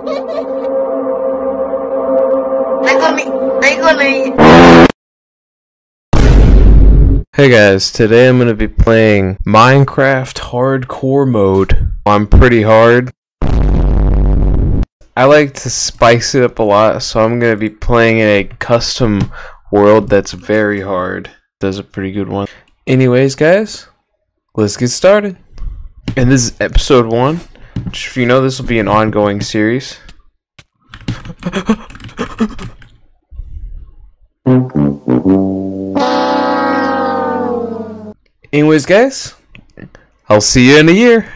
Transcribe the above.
Hey guys, today I'm going to be playing Minecraft Hardcore Mode. I'm pretty hard. I like to spice it up a lot, so I'm going to be playing in a custom world that's very hard. That's a pretty good one. Anyways guys, let's get started. And this is episode 1. Just so you know, this will be an ongoing series. Anyways guys, I'll see you in a year.